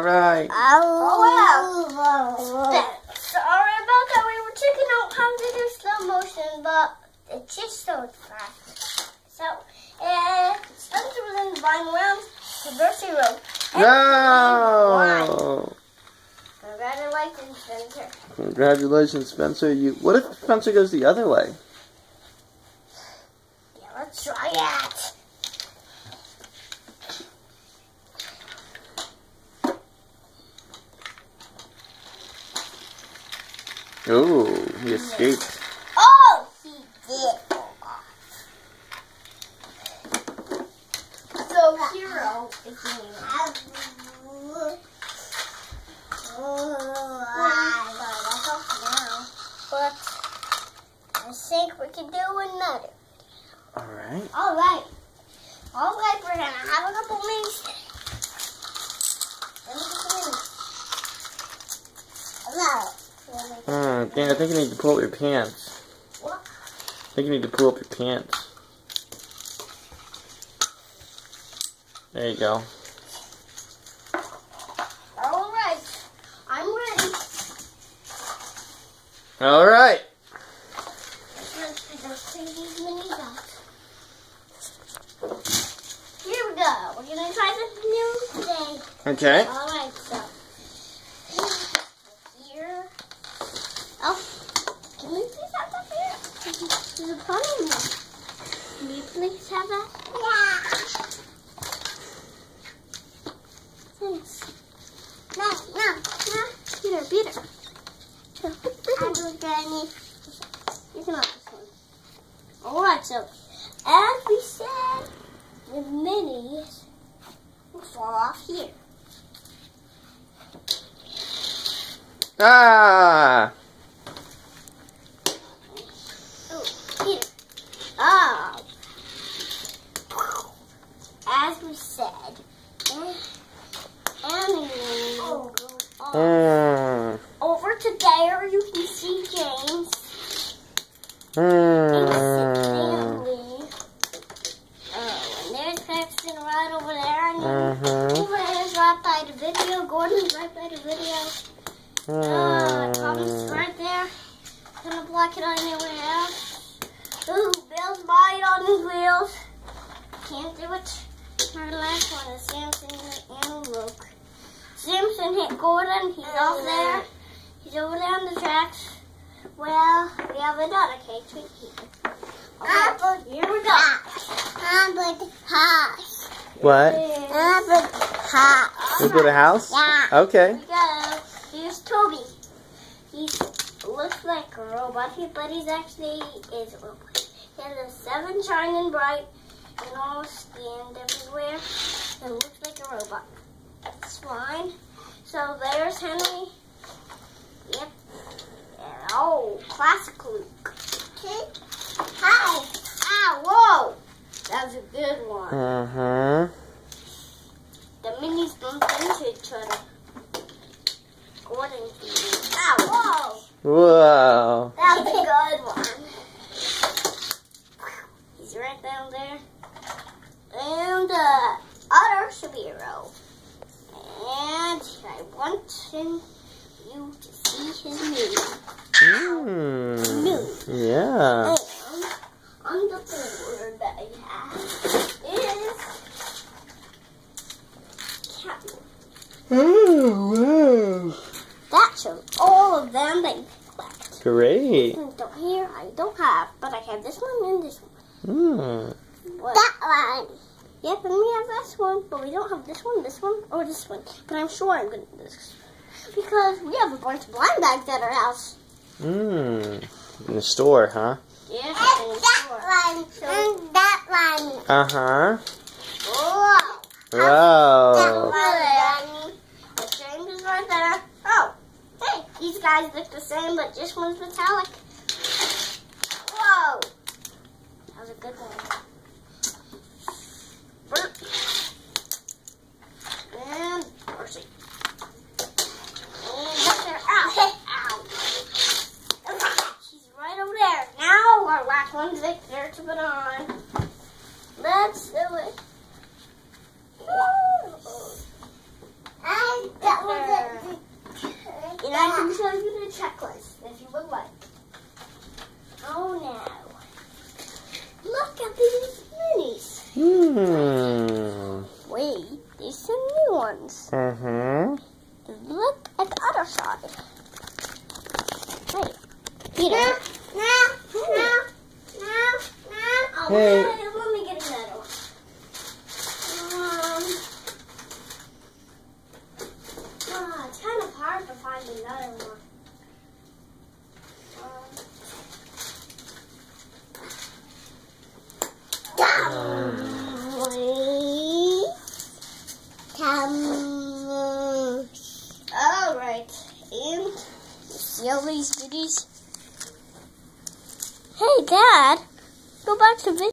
right. Oh, wow. Sorry about that. We were checking out how to do slow motion, but it just so fast. So, Spencer was in the final round. Traversy rope. No! Congratulations, Spencer. Congratulations, Spencer. What if Spencer goes the other way? Yeah, let's try it. Oh, he escaped. Oh, he did. So, Hero is doing but I think we can do another. Alright. Alright, we're gonna have a couple minutes. Dan, I think you need to pull up your pants. What? I think you need to pull up your pants. There you go. Alright, I'm ready. Alright. Here we go. We're gonna try something new today. Okay. Alright, so here. Oh, can we please have that here? There's a funny one. Can you please have that? Yeah. Thanks. No. Peter. I'm doing Granny. You can have this one. Alright, so as we said, the minis will fall off here. Ah! Oh, Peter. Oh. As we said, Annie will go off. Over to there, you can see James. And Stanley. Oh, and there's Paxton right over there. And Gordon's right by the video. Gordon's right by the video. Tom's right there. Gonna block it on anywhere else. Ooh, Bill's by it on his wheels. Can't do it. Our last one is Samson and Luke. Samson hit Gordon. He's off there. He's over there on the tracks. Well, we have another cake to eat. Okay, here we go. What? We build a house? Yeah. Okay. Here we go. Here's Toby. He looks like a robot, but he's actually is a robot. He has a 7 shining bright and all skinned everywhere. It looks like a robot. That's fine. So there's Henry. Yep. And, oh, classic Luke. Hi. Ah, whoa. That was a good one. The minis bumped into each other. Gordon. Ah, whoa. Whoa. That was a good one. He's right down there. And the other superhero. And I want you to see his news. Yeah. And on the board that I have is Catwoman. Oh, wow. That shows all of them that you can collect. Great. Here I don't have, but I have this one and this one. That one. Yep, and we have this one, but we don't have this one, or this one. But I'm sure I'm going to do this. Because we have a bunch of blind bags at our house. In the store, huh? Yes, in the store. And that one. Uh-huh. Whoa. Wow. James is right there. Oh, hey, these guys look the same, but this one's metallic. Whoa. That was a good one. Burp. And Percy. And up there. Ow. Ow. She's right over there. Now our last one's Victor to put on. Let's do it. And that I can show you the checklist if you would like. Oh no. Look at these minis. Wait, these some new ones. Look at the other side. Wait. Peter. No. Oh, hey. Let me get another one. It's kind of hard to find another one. Alright, and you see all these goodies? Hey Dad, go back to video.